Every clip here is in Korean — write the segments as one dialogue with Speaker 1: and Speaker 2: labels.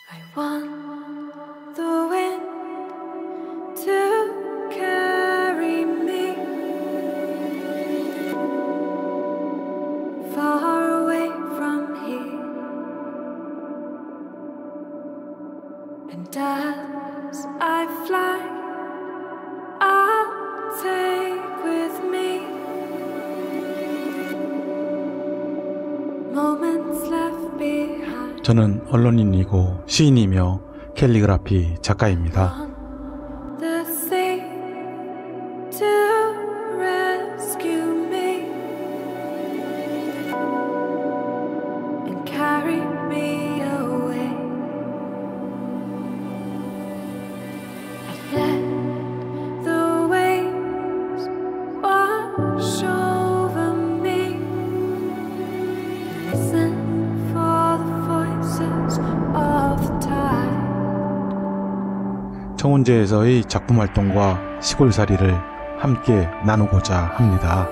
Speaker 1: I want the wind to carry me far away from here, and as I fly, I'll take with me moments left behind.
Speaker 2: 저는 언론인이고 시인이며 캘리그라피 작가입니다.
Speaker 1: The sea to rescue me and carry me away. I let the waves wash over me. Listen for the voices of the tide.
Speaker 2: 청운제에서의 작품 활동과 시골살이를 함께 나누고자 합니다.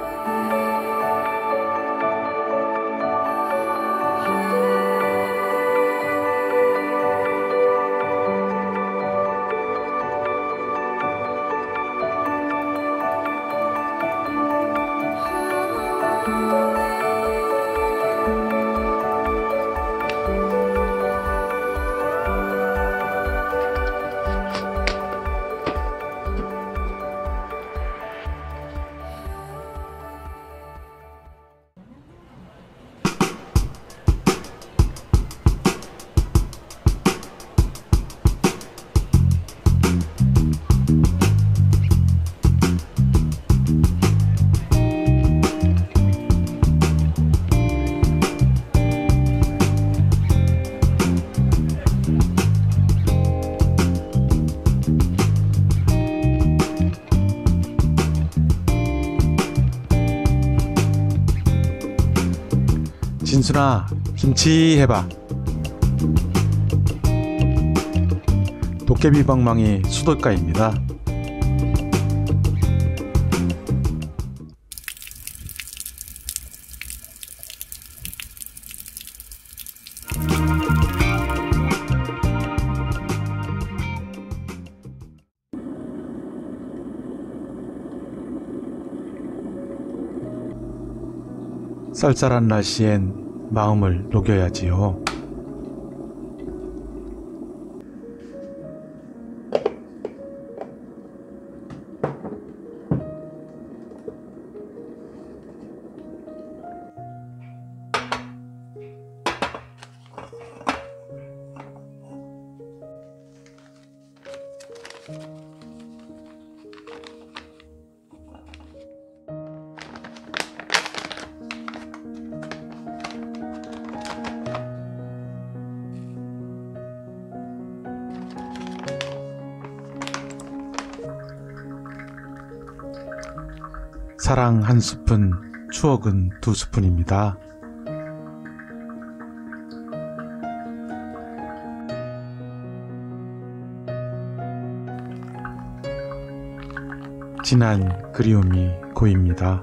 Speaker 2: 진순아, 김치 해봐. 도깨비 방망이 수도가입니다. 쌀쌀한 날씨엔 마음을 녹여야지요. 사랑 한 스푼, 추억은 두 스푼입니다. 진한 그리움이 고입니다.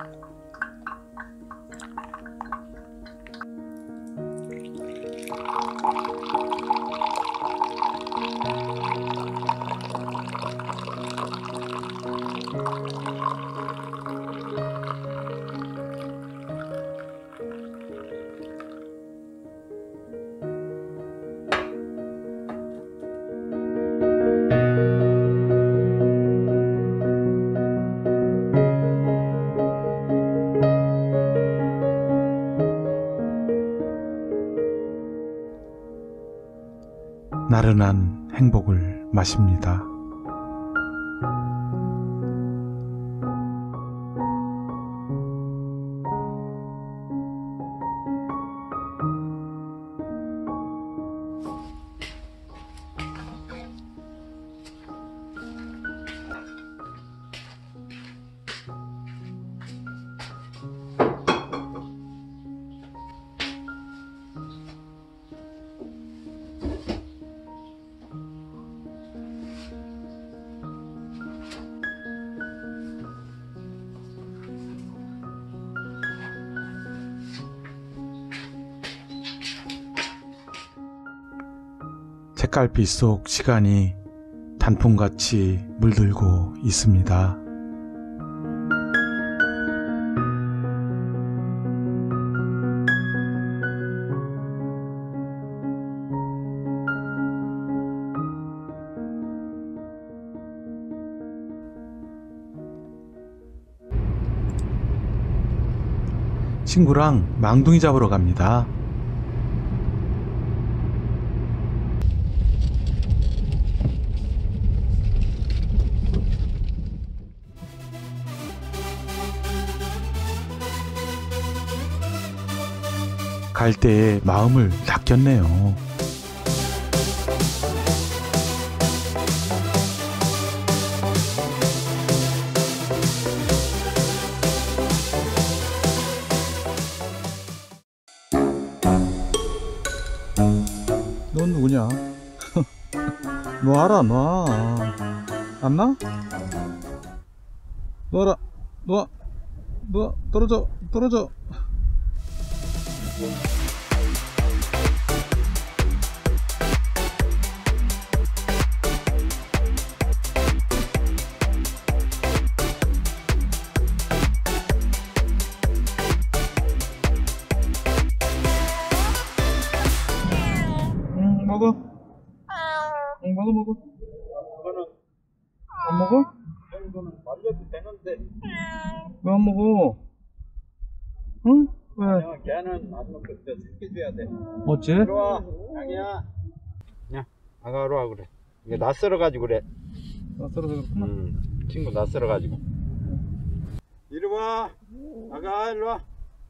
Speaker 2: 나른한 행복을 마십니다. 책갈피 속 시간이 단풍같이 물들고 있습니다. 친구랑 망둥이 잡으러 갑니다. 갈 때에 마음을 낚였네요.
Speaker 3: 넌 누구냐? 놔라, 놔. 안 나? 놔라, 놔. 놔, 떨어져, 떨어져. 먹어. 먹어.
Speaker 4: 이거는
Speaker 3: 안 먹어?
Speaker 4: 정도는 말려도 되는데
Speaker 3: 왜 안 먹어? 응? 왜?
Speaker 4: 그냥 걔는 안 먹고 저 새끼 줘야 돼.
Speaker 3: 어째?
Speaker 4: 이리 와, 양이야. 야, 아가로 와 그래. 이게 낯설어 가지고 그래.
Speaker 3: 낯설어서 그렇구나.
Speaker 4: 친구 낯설어 가지고. 이리 와, 아가 이리 와.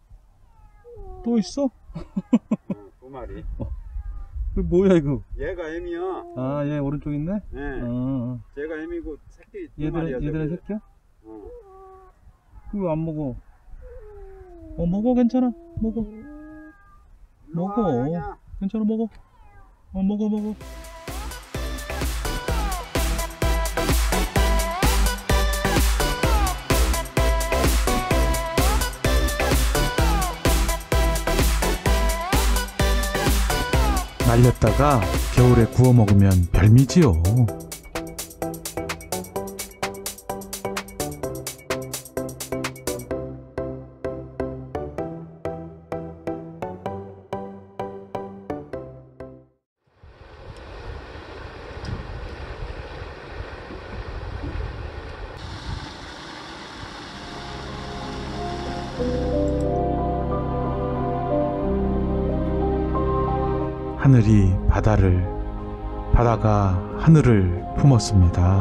Speaker 3: 또 있어?
Speaker 4: 두 마리.
Speaker 3: 그 뭐야 이거?
Speaker 4: 얘가 애미야.
Speaker 3: 아, 얘 오른쪽 있네?
Speaker 4: 네.
Speaker 3: 어.
Speaker 4: 제가 애미고 새끼 두 마리야.
Speaker 3: 얘들은
Speaker 4: 저기.
Speaker 3: 새끼야?
Speaker 4: 어.
Speaker 3: 왜 안 먹어? 먹어, 괜찮아. 먹어.
Speaker 4: 이리 와,
Speaker 3: 먹어.
Speaker 4: 양이야.
Speaker 3: 괜찮아, 먹어. 먹어.
Speaker 2: 말렸다가 겨울에 구워 먹으면 별미지요. 하늘이 바다를, 바다가 하늘을 품었습니다.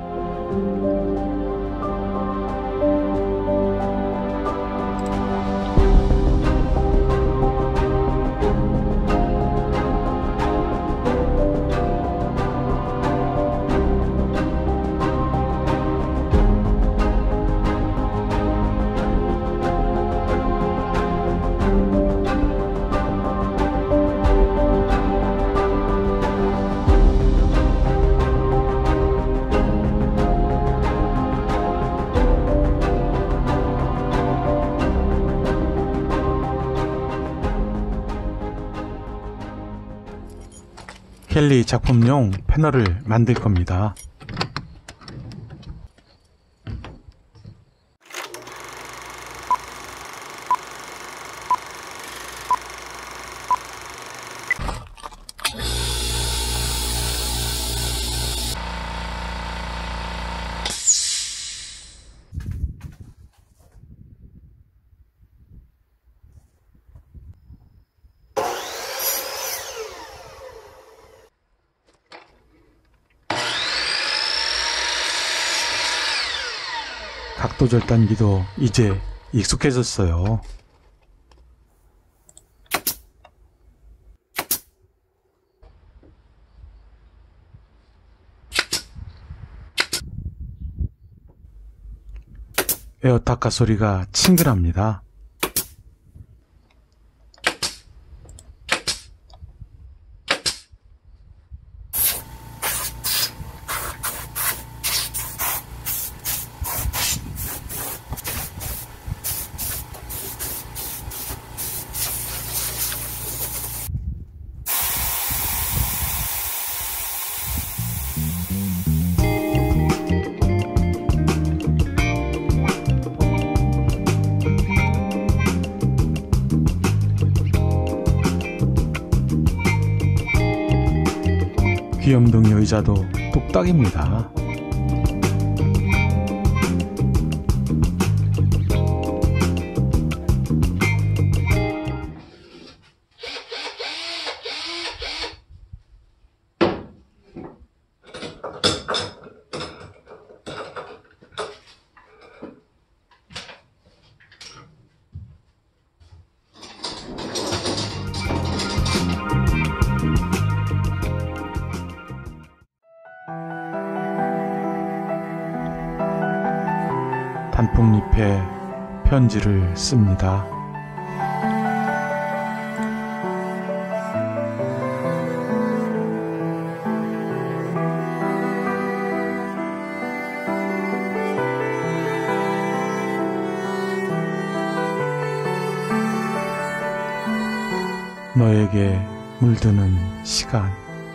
Speaker 2: 켈리 작품용 패널을 만들 겁니다. 각도 절단기도 이제 익숙해졌어요. 에어타카 소리가 친근합니다. 귀염둥이 의자도 뚝딱입니다. 단풍잎에 편지를 씁니다. 너에게 물드는 시간.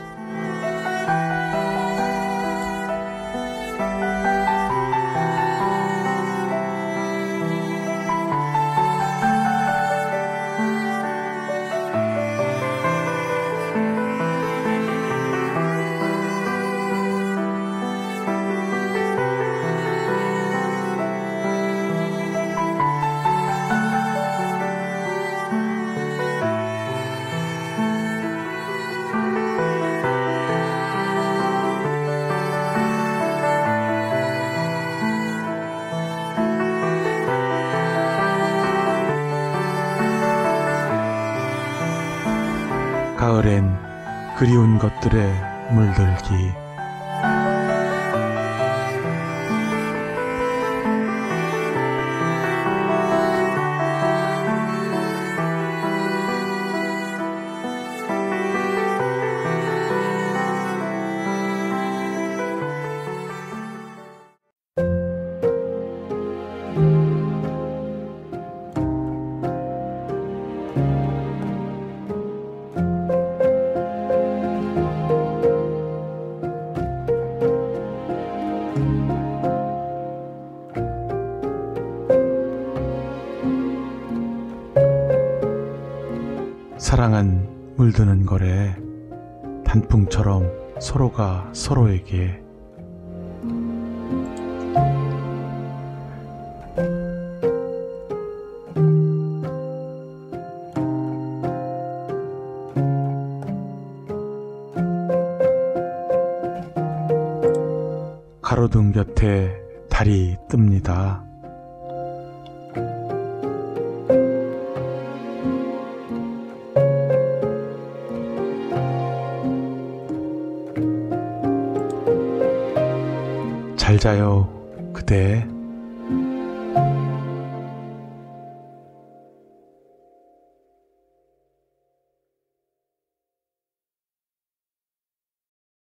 Speaker 2: 가을엔 그리운 것들에 물들기. 사랑은 물드는 거래. 단풍처럼 서로가 서로에게. 가로등 곁에 달이 뜹니다. 잘 자요, 그대.